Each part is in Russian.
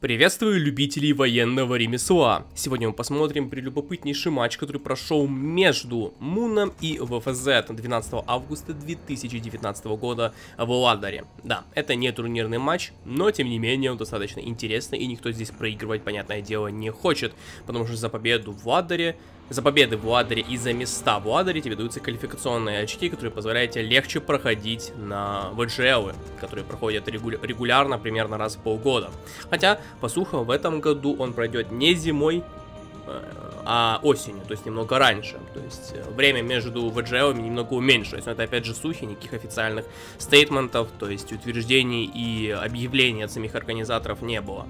Приветствую любителей военного ремесла. Сегодня мы посмотрим прелюбопытнейший матч, который прошел между Муном и ВФЗ 12 августа 2019 года в Ладоре. Да, это не турнирный матч, но тем не менее он достаточно интересный, и никто здесь проигрывать, понятное дело, не хочет, потому что за победы в Ладоре и за места в Ладоре тебе даются квалификационные очки, которые позволяют тебе легче проходить на ВГЛы, которые проходят регулярно, примерно раз в полгода. Хотя, по слухам, в этом году он пройдет не зимой, а осенью, то есть немного раньше. То есть время между ВГЛами немного уменьшилось. Но это опять же слухи, никаких официальных стейтментов, то есть утверждений и объявлений от самих организаторов не было.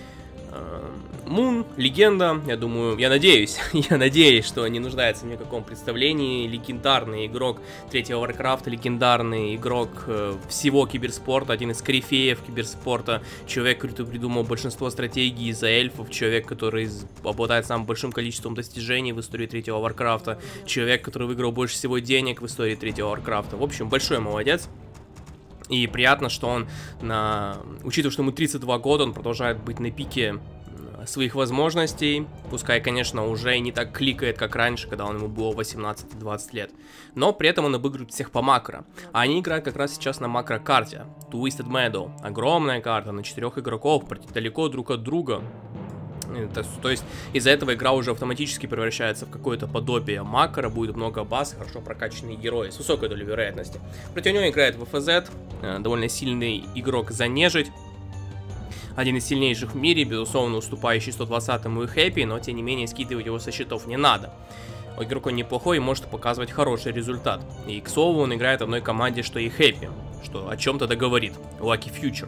Мун, легенда, я надеюсь, что не нуждается в никаком представлении. Легендарный игрок третьего Warcraft, легендарный игрок всего киберспорта, один из корифеев киберспорта, человек, который придумал большинство стратегий за эльфов, человек, который обладает самым большим количеством достижений в истории третьего Warcraft, человек, который выиграл больше всего денег в истории третьего Warcraft. В общем, большой молодец. И приятно, что он, учитывая, что ему 32 года, он продолжает быть на пике своих возможностей, пускай, конечно, уже не так кликает, как раньше, когда ему было 18-20 лет, но при этом он обыгрывает всех по макро, а они играют как раз сейчас на макро-карте, Twisted Meadow, огромная карта на 4 игроков, далеко друг от друга. То есть из-за этого игра уже автоматически превращается в какое-то подобие макро, будет много баз, хорошо прокачанные герои с высокой долей вероятности. Против него играет ВФЗ, довольно сильный игрок за нежить. Один из сильнейших в мире, безусловно, уступающий 120-му и Хэппи, но тем не менее скидывать его со счетов не надо. Игрок он неплохой и может показывать хороший результат. И, к слову, он играет в одной команде, что и Хэппи, что о чем-то договорит. Lucky Future.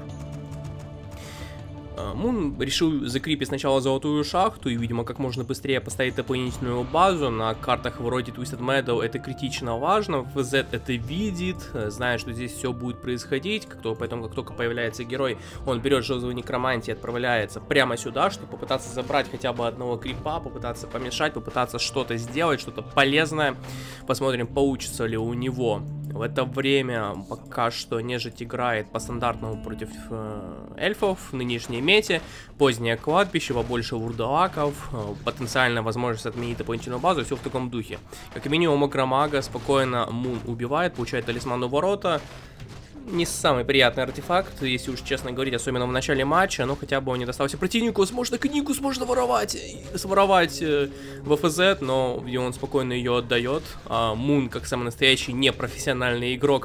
Мун решил закрепить сначала золотую шахту и, видимо, как можно быстрее поставить дополнительную базу. На картах вроде Twisted Meadow это критично важно. ФЗ это видит, знает, что здесь все будет происходить. Поэтому, как только появляется герой, он берет жезл некромантии и отправляется прямо сюда, чтобы попытаться забрать хотя бы одного крипа, попытаться помешать, попытаться что-то сделать, что-то полезное. Посмотрим, получится ли у него. В это время пока что нежить играет по стандартному против эльфов в нынешней мете. Позднее кладбище, побольше вурдалаков, потенциальная возможность отменить дополнительную базу, все в таком духе. Как минимум агромага спокойно Мун убивает, получает талисман у ворота. Не самый приятный артефакт, если уж честно говорить, особенно в начале матча, но хотя бы он не достался противнику, книгу можно своровать ВФЗ, но он спокойно ее отдает, а Мун, как самый настоящий непрофессиональный игрок,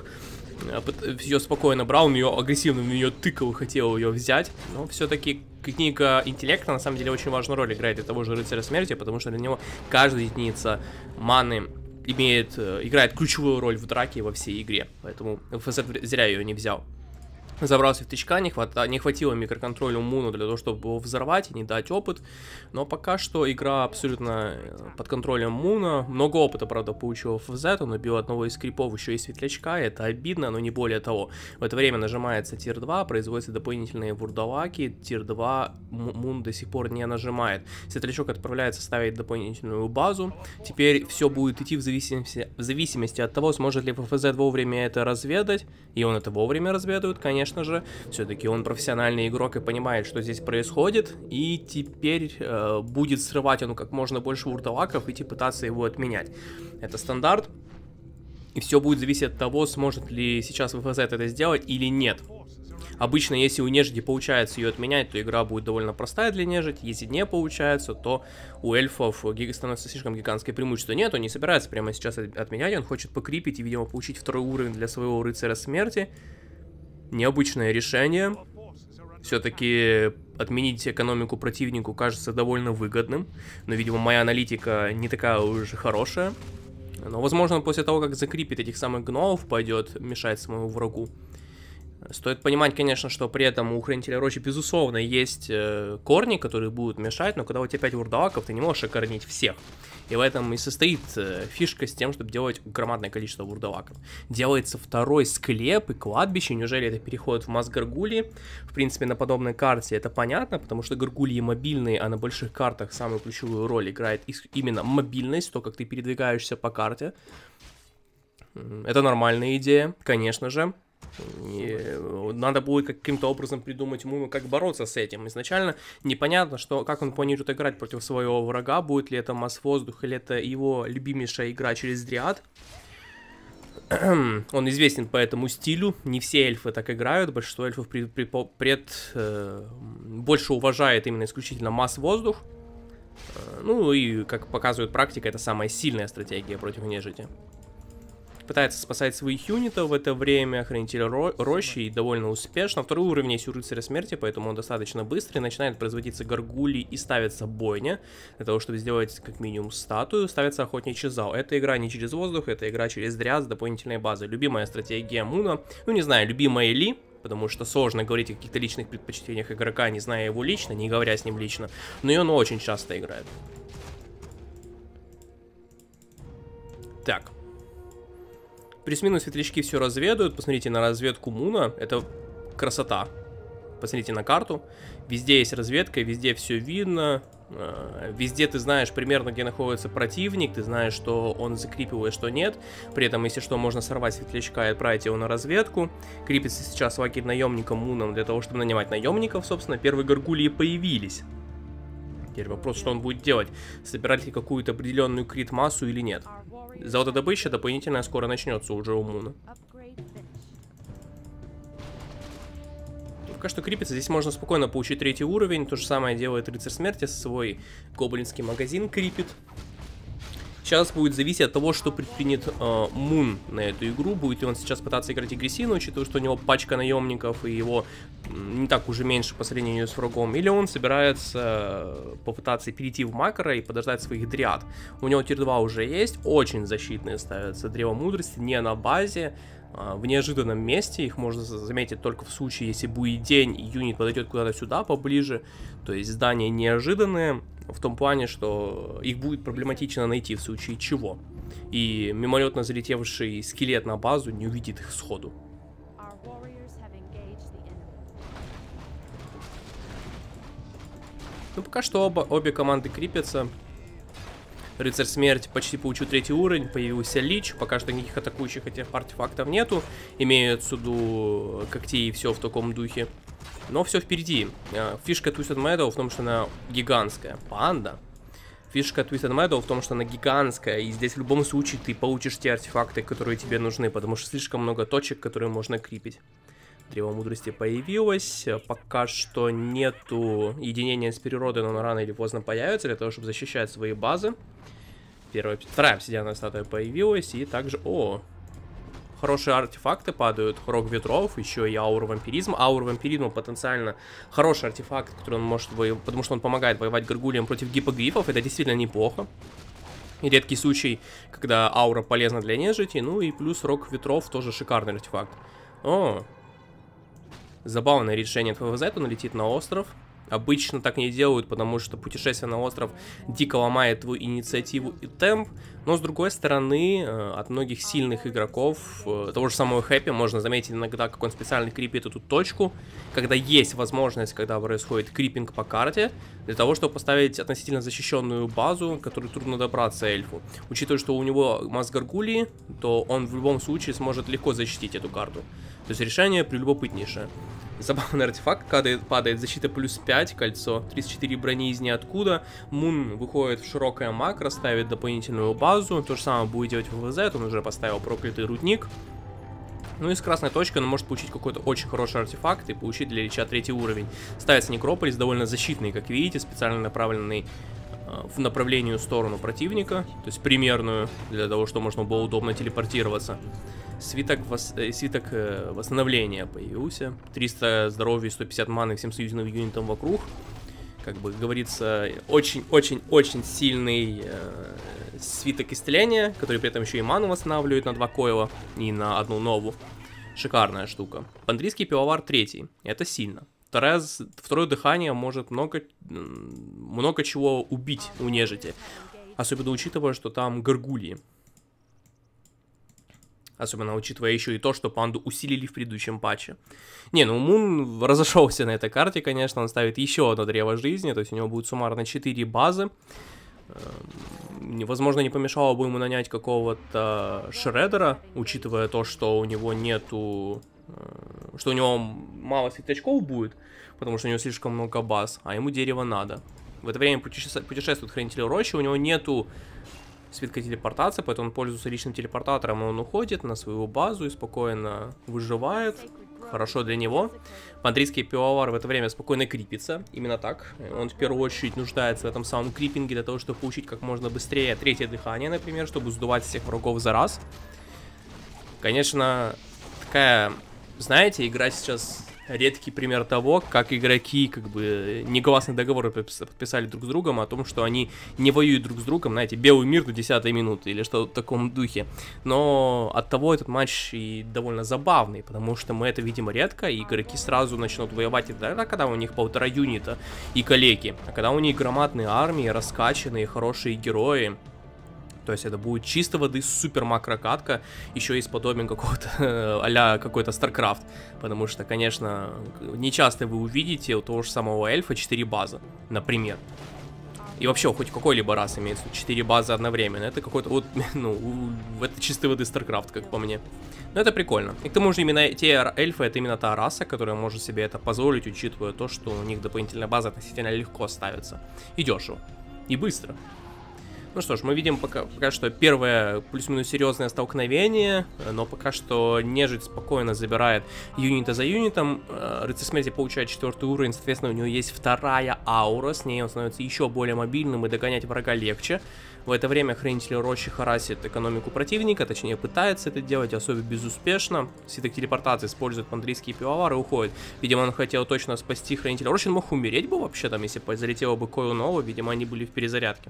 ее спокойно брал, он ее агрессивно в нее тыкал и хотел ее взять, но все-таки книга интеллекта на самом деле очень важную роль играет для того же рыцаря смерти, потому что для него каждая единица маны играет ключевую роль в драке во всей игре, поэтому ФЗ зря ее не взял. Забрался в тычка, не хватило микроконтролю Муну для того, чтобы его взорвать и не дать опыт. Но пока что игра абсолютно под контролем Муна. Много опыта, правда, получил ФЗ. Он убил одного из крипов, еще и светлячка. Это обидно, но не более того. В это время нажимается тир 2, производятся дополнительные вурдалаки. Тир 2 Мун до сих пор не нажимает. Светлячок отправляется ставить дополнительную базу. Теперь все будет идти в зависимости от того, сможет ли ФЗ вовремя это разведать. И он это вовремя разведывает, конечно же, все-таки он профессиональный игрок и понимает, что здесь происходит, и теперь будет срывать он как можно больше вурдалаков и пытаться его отменять. Это стандарт, и все будет зависеть от того, сможет ли сейчас ВФЗ это сделать или нет. Обычно, если у нежити получается ее отменять, то игра будет довольно простая для нежити. Если не получается, то у эльфов становится слишком гигантское преимущество. Нет, он не собирается прямо сейчас отменять, он хочет покрипить и, видимо, получить второй уровень для своего рыцаря смерти. Необычное решение. Все-таки отменить экономику противнику кажется довольно выгодным. Но, видимо, моя аналитика не такая уже хорошая. Но, возможно, после того, как закрепит этих самых гномов, пойдет мешать своему врагу. Стоит понимать, конечно, что при этом у Хранителя Рощи, безусловно, есть корни, которые будут мешать, но когда у тебя 5 вурдалаков, ты не можешь окорнить всех. И в этом и состоит фишка с тем, чтобы делать громадное количество вурдалаков. Делается второй склеп и кладбище. Неужели это переход в масс Гаргульи? В принципе, на подобной карте это понятно, потому что Гаргульи мобильные, а на больших картах самую ключевую роль играет именно мобильность, то, как ты передвигаешься по карте. Это нормальная идея, конечно же. И надо будет каким-то образом придумать Муну, как бороться с этим. Изначально непонятно, как он планирует играть против своего врага, будет ли это масс-воздух или это его любимейшая игра через Дриад. Он известен по этому стилю, не все эльфы так играют, большинство эльфов больше уважает именно исключительно масс-воздух. Ну и, как показывает практика, это самая сильная стратегия против нежити. Пытается спасать своих юнитов в это время, хранитель рощи, и довольно успешно. Второй уровень есть у рыцаря смерти, поэтому он достаточно быстрый. Начинает производиться горгулий и ставится бойня. Для того, чтобы сделать как минимум статую, ставится охотничий зал. Это игра не через воздух, это игра через Дриад с дополнительной базой. Любимая стратегия Муна. Ну не знаю, любимая ли, потому что сложно говорить о каких-то личных предпочтениях игрока, не зная его лично, не говоря с ним лично. Но и он очень часто играет. Так. Плюс-минус светлячки все разведают. Посмотрите на разведку Муна. Это красота. Посмотрите на карту. Везде есть разведка, везде все видно. Везде ты знаешь примерно, где находится противник. Ты знаешь, что он закрепивает, что нет. При этом, если что, можно сорвать светлячка и отправить его на разведку. Крипится сейчас лагерь наемником Муном для того, чтобы нанимать наемников. Собственно, первые горгулии появились. Теперь вопрос, что он будет делать. Собирать ли какую-то определенную крит-массу или нет. Золотодобыча дополнительная скоро начнется уже у Муна. Пока что крипится. Здесь можно спокойно получить 3-й уровень. То же самое делает рыцарь смерти. Свой гоблинский магазин крипит. Сейчас будет зависеть от того, что предпринят Мун на эту игру. Будет ли он сейчас пытаться играть агрессивно, учитывая, что у него пачка наемников и его не так уже меньше по сравнению с врагом. Или он собирается попытаться перейти в макро и подождать своих дриад. У него тир 2 уже есть, очень защитные ставятся. Древо мудрости не на базе, в неожиданном месте. Их можно заметить только в случае, если будет день и юнит подойдет куда-то сюда поближе. То есть здания неожиданные. В том плане, что их будет проблематично найти в случае чего. И мимолетно залетевший скелет на базу не увидит их сходу. Ну, пока что обе команды крипятся. Рыцарь смерти почти получил 3-й уровень, появился лич, пока что никаких атакующих этих артефактов нету. Имеют суду когтей и все в таком духе. Но все впереди. Фишка Twisted Meadow в том, что она гигантская. Панда. Фишка Twisted Meadow в том, что она гигантская. И здесь в любом случае ты получишь те артефакты, которые тебе нужны. Потому что слишком много точек, которые можно крипить. Древо мудрости появилось. Пока что нету единения с природой, но оно рано или поздно появится. Для того, чтобы защищать свои базы. Вторая обсидиановая статуя появилась. И также... Хорошие артефакты падают, рог ветров, еще и аура вампиризма. Аура вампиризма потенциально хороший артефакт, который он может воевать, потому что он помогает воевать горгулиям против гипогрифов. Это действительно неплохо. И редкий случай, когда аура полезна для нежити. Ну и плюс рог ветров тоже шикарный артефакт. Забавное решение от ФВЗ, он летит на остров. Обычно так не делают, потому что путешествие на остров дико ломает твою инициативу и темп. Но с другой стороны, от многих сильных игроков, того же самого Хэппи, можно заметить иногда, как он специально крипит эту точку, когда есть возможность, когда происходит крипинг по карте, для того, чтобы поставить относительно защищенную базу, к которой трудно добраться эльфу. Учитывая, что у него масс горгулии, то он в любом случае сможет легко защитить эту карту. То есть решение прелюбопытнейшее. Забавный артефакт, падает защита плюс 5, кольцо, 34 брони из ниоткуда. Мун выходит в широкое макро, ставит дополнительную базу. То же самое будет делать в ВВЗ, он уже поставил проклятый рудник. Ну и с красной точкой он может получить какой-то очень хороший артефакт и получить для Лича 3-й уровень. Ставится некрополис, довольно защитный, как видите, специально направленный в направлению сторону противника. То есть примерную, для того, чтобы можно было удобно телепортироваться. Свиток восстановления появился. 300 здоровья и 150 маны всем союзным юнитам вокруг. Как бы говорится, очень-очень-очень сильный свиток исцеления, который при этом еще и ману восстанавливает на 2 койла и на 1 нову. Шикарная штука. Пандрийский пивовар 3. Это сильно. Второе дыхание может много чего убить у нежити. Особенно учитывая, что там горгулии. Особенно учитывая еще и то, что панду усилили в предыдущем патче. Не, ну Мун разошелся на этой карте, конечно. Он ставит еще одно древо жизни. То есть у него будет суммарно 4 базы. Возможно, не помешало бы ему нанять какого-то шредера, учитывая то, что у него нету что у него мало светлячков будет, потому что у него слишком много баз, а ему дерево надо. В это время путешествует Хранитель Рощи, у него нету свитка телепортации, поэтому он пользуется личным телепортатором, и он уходит на свою базу и спокойно выживает. Хорошо для него. Мандрийский пивовар в это время спокойно крипится. Именно так. Он в первую очередь нуждается в этом самом крипинге для того, чтобы получить как можно быстрее третье дыхание, например, чтобы сдувать всех врагов за раз. Конечно, такая, знаете, игра сейчас редкий пример того, как игроки как бы негласные договоры подписали друг с другом о том, что они не воюют друг с другом, знаете, белый мир до 10-й минуты или что-то в таком духе. Но от того этот матч и довольно забавный, потому что мы это видим редко, и игроки сразу начнут воевать не тогда, когда у них 1,5 юнита и калеки, а когда у них громадные армии, раскачанные, хорошие герои. То есть это будет чисто воды супер макрокатка, еще и с подобием какого-то а-ля какой-то StarCraft. Потому что, конечно, не часто вы увидите у того же самого эльфа 4 базы, например. И вообще, хоть какой-либо раз имеется 4 базы одновременно. Это какой-то вот, ну, это чистой воды StarCraft, как по мне. Но это прикольно. И к тому же именно те эльфы, это именно та раса, которая может себе это позволить, учитывая то, что у них дополнительная база относительно легко ставится. И дешево. И быстро. Ну что ж, мы видим пока что первое плюс-минус серьезное столкновение, но пока что нежить спокойно забирает юнита за юнитом. Рыцарь смерти получает 4-й уровень, соответственно, у него есть 2-я аура, с ней он становится еще более мобильным и догонять врага легче. В это время Хранитель Рощи харасит экономику противника, точнее пытается это делать, особо безуспешно. Свиток телепортации использует мандрийский пивовар и уходит. Видимо, он хотел точно спасти Хранителя Рощи, он мог умереть бы вообще там, если бы залетело бы Койл Нова, видимо, они были в перезарядке.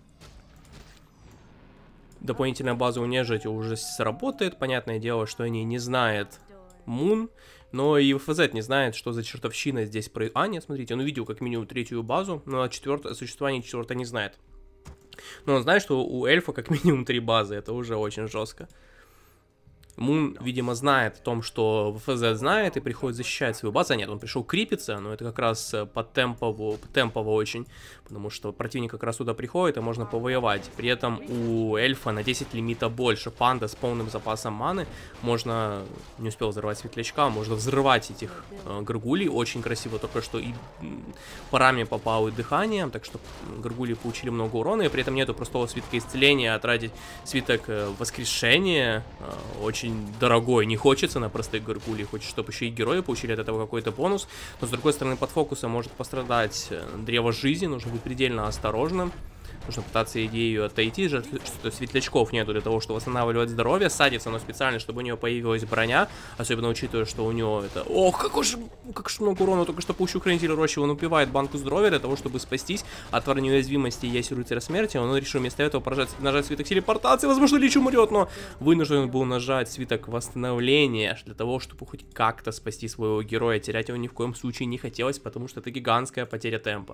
Дополнительная база у нежити уже сработает. Понятное дело, что они не знают Мун, но и ФЗ не знает, что за чертовщина здесь происходит. А, нет, смотрите, он увидел как минимум 3-ю базу, но о существовании 4-й не знает. Но он знает, что у эльфа как минимум 3 базы, это уже очень жестко. Мун, видимо, знает о том, что ФЗ знает и приходит защищать свою базу. А нет, он пришел крипиться, но это как раз по темпово очень, потому что противник как раз туда приходит, и можно повоевать. При этом у эльфа на 10 лимита больше. Панда с полным запасом маны. Можно, не успел взорвать светлячка, можно взрывать этих гаргулей. Очень красиво только что и по раме попало и дыхание, так что гаргулии получили много урона, и при этом нету простого свитка исцеления, а тратить свиток воскрешения очень дорогой. Не хочется на простых гаргулей, хочется, чтобы еще и герои получили от этого какой-то бонус. Но с другой стороны, под фокусом может пострадать древо жизни, нужно быть предельно осторожным. Нужно пытаться идею отойти, что светлячков нету для того, чтобы восстанавливать здоровье. Садится, но специально, чтобы у него появилась броня. Особенно учитывая, что у него это... Ох, как же много урона только что получил Хранитель Рощи. Он упивает банку здоровья для того, чтобы спастись от неуязвимости. Есть у Рыцаря Смерти. Он решил вместо этого нажать свиток телепортации. Возможно, Лич умрет, но вынужден был нажать свиток восстановления для того, чтобы хоть как-то спасти своего героя. Терять его ни в коем случае не хотелось, потому что это гигантская потеря темпа.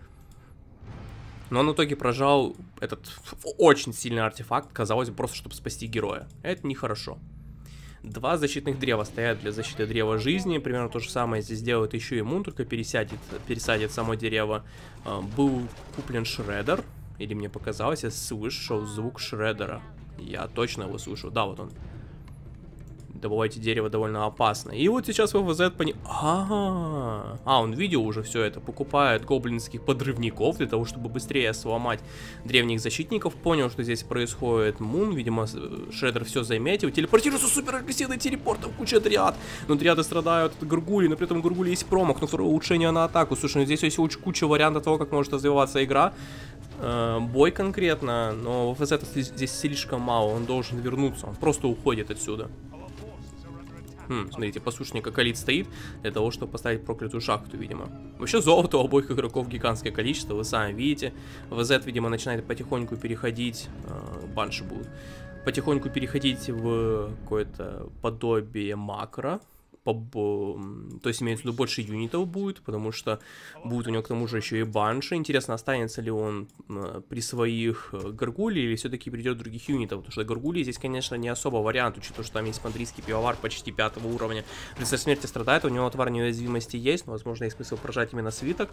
Но он в итоге прожал этот очень сильный артефакт, казалось бы, просто чтобы спасти героя. Это нехорошо. 2 защитных древа стоят для защиты древа жизни. Примерно то же самое здесь делает еще и Мун, только пересадит само дерево. Был куплен Шреддер. Или мне показалось, я слышал звук Шреддера. Я точно его слышу. Да, вот он. Добывайте дерево довольно опасно. И вот сейчас ВВЗ он видел уже все это. Покупает гоблинских подрывников для того, чтобы быстрее сломать древних защитников. Понял, что здесь происходит. Мун, видимо, Шреддер все заметил. Телепортируется супер агрессивный телепортом, куча дриад. Но дриады страдают от гаргулей, но при этом гаргули есть промах. Но второе улучшение на атаку. Слушай, ну здесь есть куча вариантов того, как может развиваться игра. Бой конкретно, но ВФЗ здесь слишком мало. Он должен вернуться. Он просто уходит отсюда. Смотрите, послушник Акалит стоит для того, чтобы поставить проклятую шахту, видимо. Вообще золота у обоих игроков гигантское количество, вы сами видите. ВЗ, видимо, начинает потихоньку переходить, банши будут, потихоньку переходить в какое-то подобие макро. То есть, имеется в виду, больше юнитов будет, потому что будет у него к тому же еще и банши. Интересно, останется ли он при своих гаргулей или все-таки придет других юнитов, потому что гаргулии здесь, конечно, не особо вариант, учитывая, что там есть мандрийский пивовар почти 5-го уровня. Рыцарь смерти страдает, у него отвар неуязвимости есть, но, возможно, есть смысл прожать именно свиток.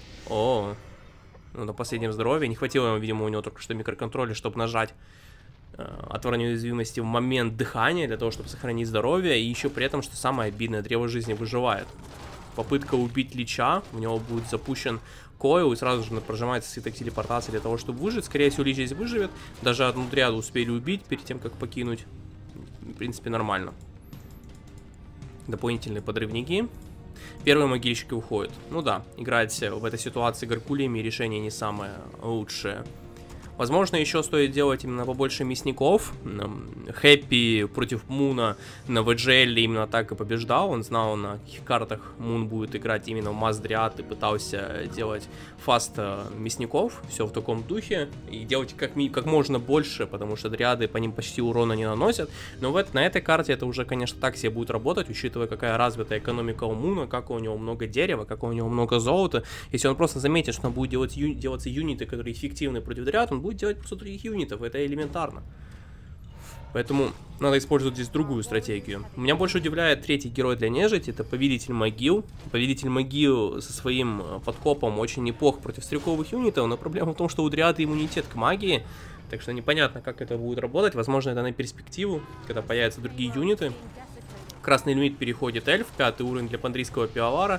На последнем здоровье. Не хватило ему, видимо, у него только что микроконтроля, чтобы нажать отворение уязвимости в момент дыхания, для того, чтобы сохранить здоровье, и еще при этом, что самое обидное, древо жизни выживает. Попытка убить Лича, у него будет запущен койл, и сразу же прожимается свиток телепортации для того, чтобы выжить. Скорее всего, Лич здесь выживет. Даже одну триаду успели убить перед тем, как покинуть. В принципе, нормально. Дополнительные подрывники. Первые могильщики уходят. Ну да, играть в этой ситуации гаргульями решение не самое лучшее. Возможно, еще стоит делать именно побольше мясников. Хэппи против Муна на VGL именно так и побеждал. Он знал, на каких картах Мун будет играть именно в Маздриад, и пытался делать фаст мясников. Все в таком духе. И делать как можно больше, потому что дриады по ним почти урона не наносят. Но на этой карте это уже, конечно, так себе будет работать, учитывая, какая развитая экономика у Муна, как у него много дерева, как у него много золота. Если он просто заметит, что он будет делаться юниты, которые эффективны против дриад, он будет делать просто других юнитов, это элементарно. Поэтому надо использовать здесь другую стратегию. Меня больше удивляет третий герой для нежити, это Повелитель Могил. Повелитель Могил со своим подкопом очень неплох против стрелковых юнитов, но проблема в том, что у дриады иммунитет к магии, так что непонятно, как это будет работать. Возможно, это на перспективу, когда появятся другие юниты. Красный лимит переходит эльф, 5 уровень для пандрийского пиалара.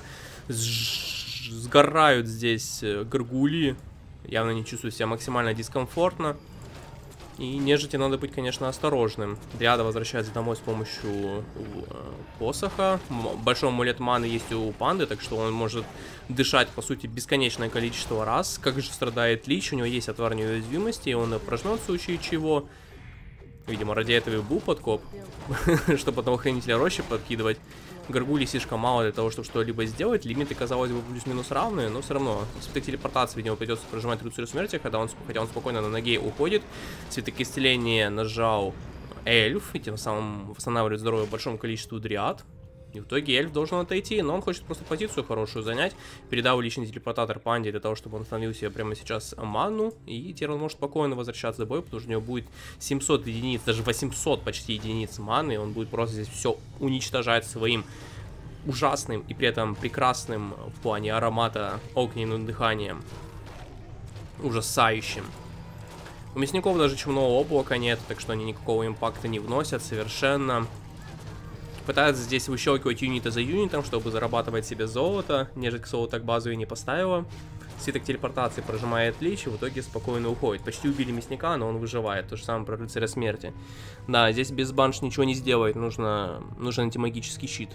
Сгорают здесь гаргульи. Явно не чувствую себя максимально дискомфортно. И нежити надо быть, конечно, осторожным. Дриада возвращается домой с помощью посоха. Большой амулет маны есть у панды, так что он может дышать, по сути, бесконечное количество раз. Как же страдает Лич, у него есть отварные уязвимости, и он прожмет в случае чего. Видимо, ради этого и был подкоп, чтобы потом охранителя рощи подкидывать. Гаргулей слишком мало для того, чтобы что-либо сделать. Лимиты, казалось бы, плюс-минус равные, но все равно. Свиток телепортации, видимо, придется прожимать рыцарю смерти, хотя он спокойно на ноге уходит. Свиток исцеления нажал эльф, и тем самым восстанавливает здоровье большому количеству дриад. И в итоге эльф должен отойти, но он хочет просто позицию хорошую занять. Передал личный телепортатор панде для того, чтобы он установил себе прямо сейчас ману. И теперь он может спокойно возвращаться домой, потому что у него будет 700 единиц, даже 800 почти единиц маны. И он будет просто здесь все уничтожать своим ужасным и при этом прекрасным в плане аромата огненным дыханием. Ужасающим. У мясников даже чумного облака нет, так что они никакого импакта не вносят совершенно. Пытается здесь выщелкивать юнита за юнитом, чтобы зарабатывать себе золото. Нежить, к слову, так базу и не поставила. Свиток телепортации прожимает Лич и в итоге спокойно уходит. Почти убили мясника, но он выживает. То же самое про рыцаря смерти. Да, здесь без банш ничего не сделает. Нужен антимагический щит.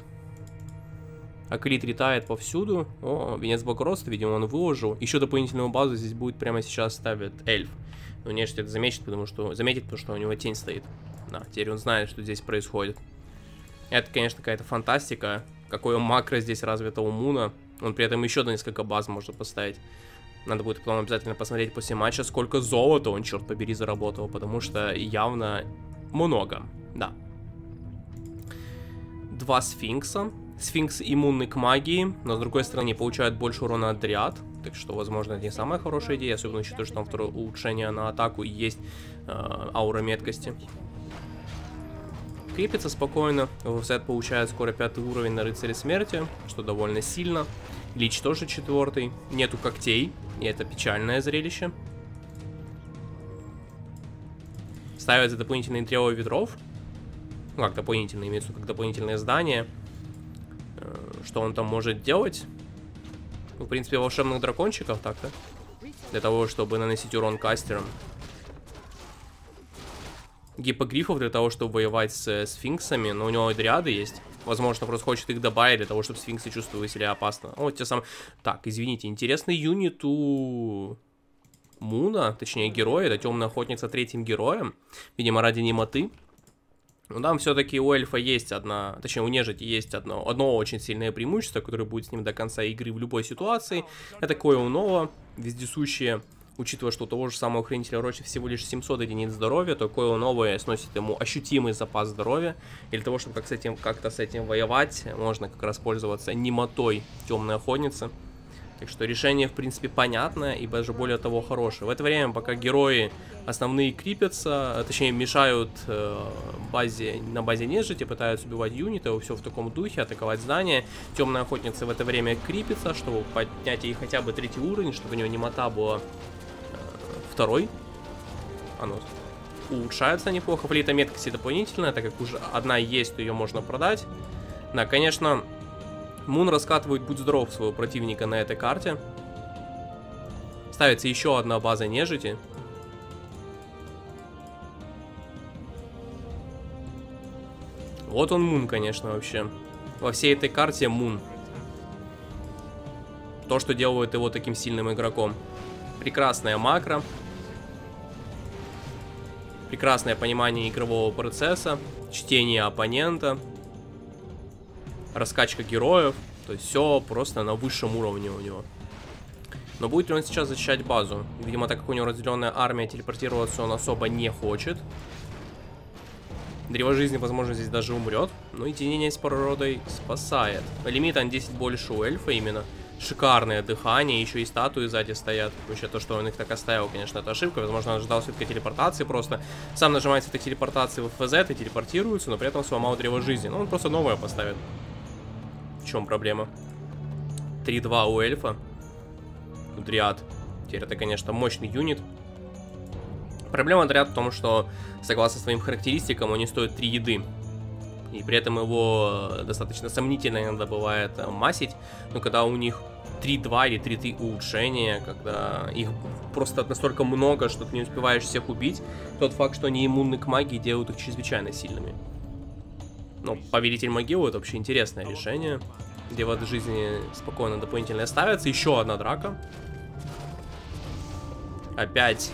Акрит летает повсюду. О, венец благородства, видимо, он выложил. Еще дополнительную базу здесь будет прямо сейчас ставит эльф. Но нежить это заметит, потому что у него тень стоит. Да, теперь он знает, что здесь происходит. Это, конечно, какая-то фантастика. Какое макро здесь развито у Муна. Он при этом еще до несколько баз может поставить. Надо будет потом обязательно посмотреть после матча, сколько золота он, черт побери, заработал. Потому что явно много. Да. 2 сфинкса. Сфинкс иммунный к магии, но с другой стороны получает больше урона от дриад. Так что, возможно, это не самая хорошая идея. Особенно учитывая, что там второе улучшение на атаку и есть аура меткости. Крепится спокойно. Вовсет получает скоро 5 уровень на рыцаре смерти, что довольно сильно. Лич тоже 4. Нету когтей, и это печальное зрелище. Ставятся дополнительные тревы ветров. Ну, как дополнительные, имеется в виду, как дополнительное здание. Что он там может делать? Ну, в принципе, волшебных дракончиков так-то. Для того, чтобы наносить урон кастерам. Гиппогрифов для того, чтобы воевать с сфинксами, но у него и дриады есть. Возможно, просто хочет их добавить для того, чтобы сфинксы чувствовали себя опасно. О, те самые... Так, извините, интересный юнит у Муна, точнее героя, это темная охотница 3-м героем. Видимо, ради немоты. Но там все-таки у эльфа есть точнее у нежити есть одно очень сильное преимущество, которое будет с ним до конца игры в любой ситуации. Это Койл Нова, вездесущее. Учитывая, что у того же самого хранителя рощи всего лишь 700 единиц здоровья, то Койл Новое сносит ему ощутимый запас здоровья. И для того, чтобы как-то с этим воевать, можно как раз пользоваться немотой темной охотницы. Так что решение, в принципе, понятное и даже более того хорошее. В это время, пока герои основные крипятся, точнее мешают на базе нежити, пытаются убивать юниты, все в таком духе, атаковать здания. Темная охотница в это время крипится, чтобы поднять ей хотя бы 3-й уровень, чтобы у нее немота была 2-й. улучшается неплохо. Флейта меткости дополнительная, так как уже одна есть, то ее можно продать. Да, конечно, Мун раскатывает, будь здоров, своего противника на этой карте. Ставится еще одна база нежити. Вот он Мун, конечно, вообще. Во всей этой карте Мун. То, что делает его таким сильным игроком. Прекрасная макро. Прекрасное понимание игрового процесса. Чтение оппонента. Раскачка героев. То есть все просто на высшем уровне у него. Но будет ли он сейчас защищать базу? Видимо, так как у него разделенная армия, телепортироваться он особо не хочет. Древо жизни, возможно, здесь даже умрет. Ну и тенение с природой спасает. Лимит он 10 больше у эльфа именно. Шикарное дыхание, еще и статуи сзади стоят. Вообще то, что он их так оставил, конечно, это ошибка. Возможно, он ждал все-таки телепортации просто. Сам нажимается этой телепортации в ФЗ и телепортируется, но при этом сломал древо жизни. Ну, он просто новое поставит. В чем проблема? 3-2 у эльфа. Дриад. Теперь это, конечно, мощный юнит. Проблема Дриад в том, что, согласно своим характеристикам, он не стоит 3 еды. И при этом его достаточно сомнительно иногда бывает массить. Но когда у них 3-2 или 3-3 улучшения, когда их просто настолько много, что ты не успеваешь всех убить, тот факт, что они иммунны к магии, делают их чрезвычайно сильными. Но Повелитель могилы — это вообще интересное решение. Где воды жизни спокойно дополнительно ставятся. Еще одна драка. Опять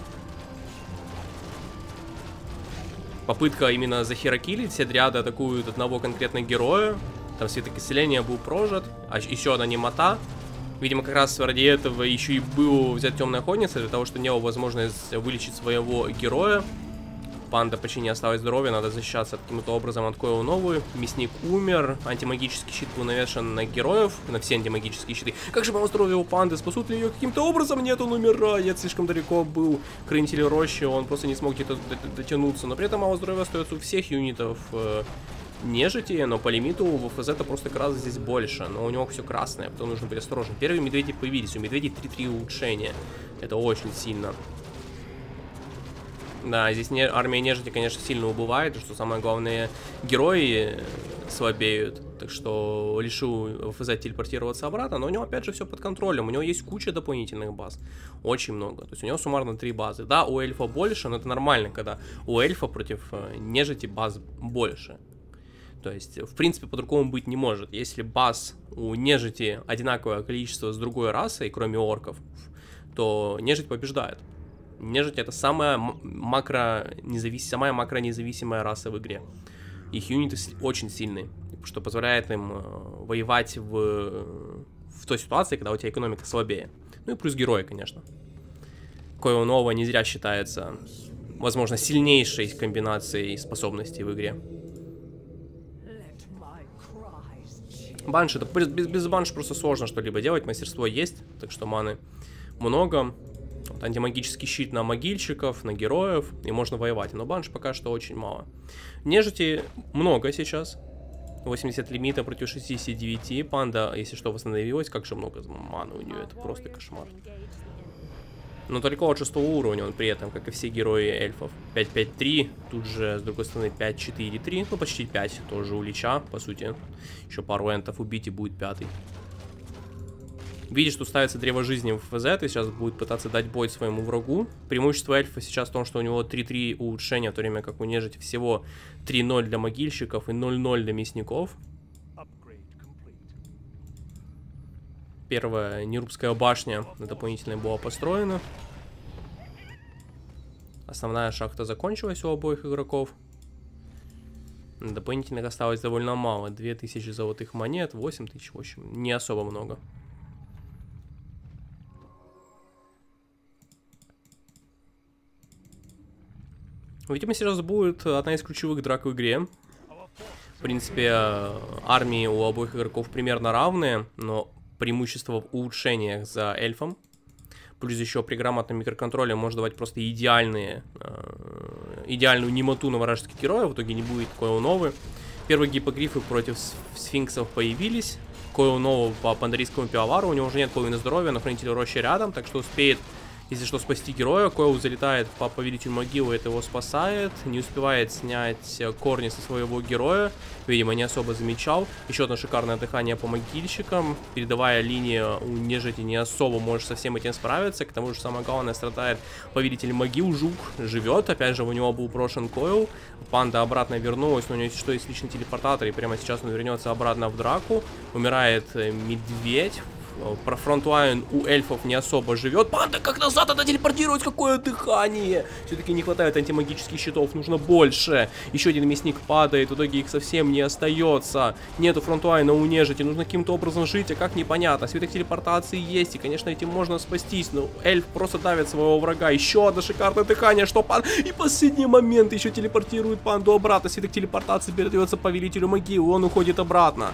попытка именно захерокилить. Все дриады атакуют одного конкретного героя. Там светокисление был прожит. А еще одна немота. Видимо, как раз ради этого еще и был взять темная охотница, для того, чтобы не было возможность вылечить своего героя. Панда почти не осталось здоровья, надо защищаться каким-то образом от Койл новую. Мясник умер, антимагический щит был навешан на героев, на все антимагические щиты. Как же мало здоровья у панды, спасут ли ее каким-то образом? Нет, он умирает, слишком далеко был хранитель рощи, он просто не смог где-то дотянуться. Но при этом мало здоровья остается у всех юнитов нежити, но по лимиту в ФЗ это просто как раз здесь больше. Но у него все красное, потому нужно быть осторожным. Первые медведи появились, у медведей 3-3 улучшения. Это очень сильно. Да, здесь армия нежити, конечно, сильно убывает, что самое главное, герои слабеют. Так что решил ФЗ телепортироваться обратно, но у него опять же все под контролем. У него есть куча дополнительных баз, очень много. То есть у него суммарно 3 базы. Да, у эльфа больше, но это нормально, когда у эльфа против нежити баз больше. То есть, в принципе, по-другому быть не может. Если баз у нежити одинаковое количество с другой расой, кроме орков, то нежить побеждает. Нежить — это самая макронезависимая раса в игре. Их юниты очень сильные, что позволяет им воевать в той ситуации, когда у тебя экономика слабее. Ну и плюс герои, конечно. Койл Нова не зря считается, возможно, сильнейшей комбинацией способностей в игре. Банши, это без банши просто сложно что-либо делать, мастерство есть, так что маны много. Вот, антимагический щит на могильщиков, на героев, и можно воевать. Но банш пока что очень мало. Нежити много сейчас. 80 лимита против 69. Панда, если что, восстановилась. Как же много маны у нее, это просто кошмар. Но только от 6 уровня он при этом, как и все герои эльфов. 5-5-3, тут же, с другой стороны, 5-4-3, ну почти 5, тоже у Лича, по сути. Еще пару энтов убить и будет 5-й. Видишь, что ставится древо жизни в ФЗ, и сейчас будет пытаться дать бой своему врагу. Преимущество эльфа сейчас в том, что у него 3-3 улучшения, в то время как у нежити всего 3-0 для могильщиков и 0-0 для мясников. Первая Нерубская башня дополнительно была построена. Основная шахта закончилась у обоих игроков. Дополнительных осталось довольно мало. 2000 золотых монет, 8000, в общем, не особо много. Видимо, сейчас будет одна из ключевых драк в игре. В принципе, армии у обоих игроков примерно равные, но преимущество в улучшениях за эльфом. Плюс еще при грамотном микроконтроле может давать просто идеальную немоту на вражеских героев. В итоге не будет Койл Новы. Первые гипогрифы против сфинксов появились. Койл Нову по пандарийскому пивовару. У него уже нет половины здоровья, но хранитель рощи рядом, так что успеет если что, спасти героя. Койл залетает по повелителю могилы, это его спасает. Не успевает снять корни со своего героя. Видимо, не особо замечал. Еще одно шикарное дыхание по могильщикам. Передовая линия у нежити не особо может со всем этим справиться. К тому же, самое главное, страдает повелитель могил. Жук живет. Опять же, у него был брошен Койл. Панда обратно вернулась, но у него что есть личный телепортатор. И прямо сейчас он вернется обратно в драку. Умирает медведь. Про фронтлайн у эльфов не особо живет. Панда как назад, она телепортирует, какое дыхание! Все-таки не хватает антимагических щитов, нужно больше. Еще один мясник падает, в итоге их совсем не остается. Нету фронтлайна у нежити, нужно каким-то образом жить, а как непонятно. Свиток телепортации есть, и, конечно, этим можно спастись, но эльф просто давит своего врага. Еще одно шикарное дыхание, что пан... И последний момент еще телепортирует панду обратно. Свиток телепортации передается повелителю могилы, он уходит обратно.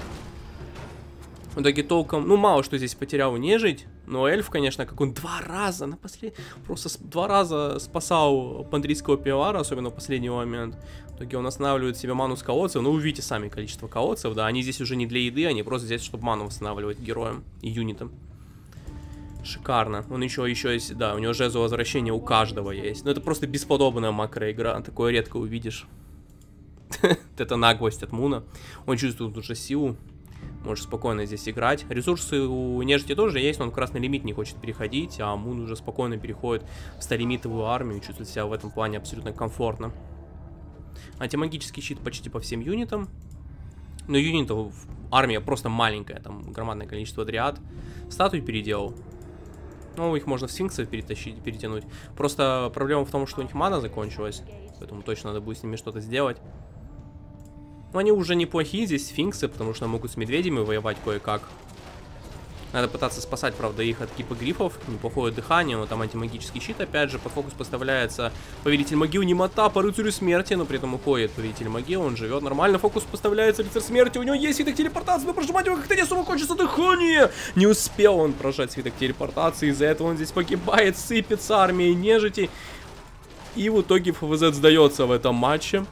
В итоге толком, ну, мало что здесь потерял нежить, но эльф, конечно, как он просто 2 раза спасал пандрийского пивара, особенно в последний момент. В итоге он останавливает себе ману с колодцев, ну, увидите сами количество колодцев, да, они здесь уже не для еды, они просто здесь, чтобы ману восстанавливать героям и юнитам. Шикарно. Он еще есть, да, у него жезл возвращения у каждого есть. Но это просто бесподобная макроигра, такое редко увидишь. Это наглость от Муна. Он чувствует уже силу. Можешь спокойно здесь играть. Ресурсы у нежити тоже есть, но он в красный лимит не хочет переходить, а Мун уже спокойно переходит в 100-лимитовую армию, чувствует себя в этом плане абсолютно комфортно. Антимагический щит почти по всем юнитам. Но юнитов армия просто маленькая, там громадное количество дриад. Статуи переделал. Ну, их можно в сфинксов перетянуть. Просто проблема в том, что у них мана закончилась, поэтому точно надо будет с ними что-то сделать. Но они уже неплохие здесь, сфинксы, потому что могут с медведями воевать кое-как. Надо пытаться спасать, правда, их от гипогрифов. Неплохое дыхание, но там антимагический щит. Опять же, под фокус поставляется повелитель могил, немота по рыцарю смерти, но при этом уходит повелитель могил, он живет нормально. Фокус поставляется рыцарь смерти, у него есть свиток телепортации, но прожимать его как-то не особо хочется дыхание. Не успел он прожать свиток телепортации, из-за этого он здесь погибает, сыпется армией нежити. И в итоге ФВЗ сдается в этом матче.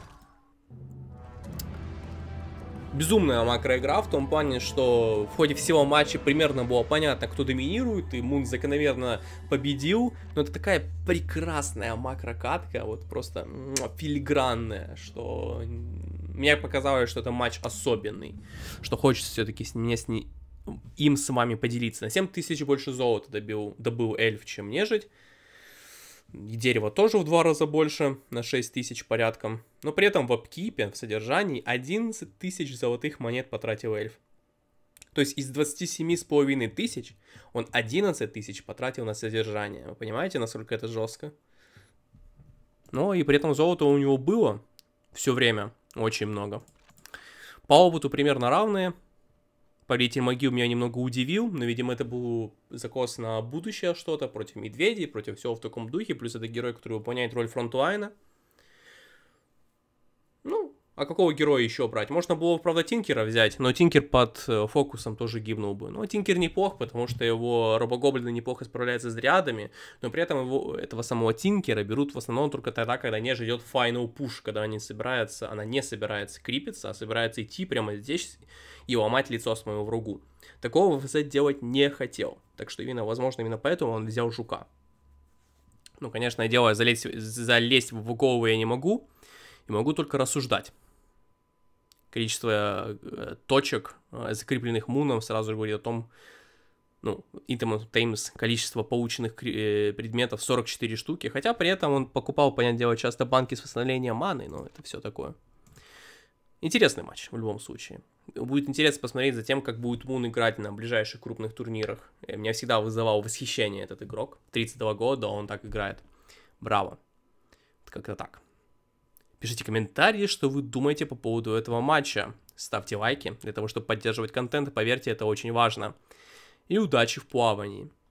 Безумная макроигра в том плане, что в ходе всего матча примерно было понятно, кто доминирует, и Мун закономерно победил. Но это такая прекрасная макрокатка, вот просто филигранная, что мне показалось, что это матч особенный, что хочется все-таки им с вами поделиться. На 7000 больше золота добыл эльф, чем нежить. И дерево тоже в 2 раза больше, на 6000 порядком. Но при этом в апкипе, в содержании, 11 тысяч золотых монет потратил эльф. То есть из 27,5 тысяч он 11 тысяч потратил на содержание. Вы понимаете, насколько это жестко? Ну и при этом золота у него было все время очень много. По опыту примерно равные. Повелитель могил меня немного удивил, но, видимо, это был закос на будущее что-то, против медведей, против всего в таком духе, плюс это герой, который выполняет роль фронтлайна. Ну, а какого героя еще брать? Можно было, правда, Тинкера взять, но Тинкер под фокусом тоже гибнул бы. Но Тинкер неплох, потому что его робогоблины неплохо справляются с дриадами, но при этом этого самого Тинкера берут в основном только тогда, когда нежить идет final push, когда она не собирается крипиться, а собирается идти прямо здесь и ломать лицо своему врагу. Такого ВЗ делать не хотел, так что возможно, именно поэтому он взял жука. Ну, конечно, залезть в голову я не могу, и могу только рассуждать. Количество точек, закрепленных Муном, сразу же говорит о том, ну, Intimate Times, количество полученных предметов 44 штуки, хотя при этом он покупал, понятное дело, часто банки с восстановлением маны, но это все такое. Интересный матч в любом случае. Будет интересно посмотреть за тем, как будет Мун играть на ближайших крупных турнирах. Меня всегда вызывал восхищение этот игрок. 32 года он так играет. Браво. Как-то так. Пишите комментарии, что вы думаете по поводу этого матча. Ставьте лайки для того, чтобы поддерживать контент. Поверьте, это очень важно. И удачи в плавании.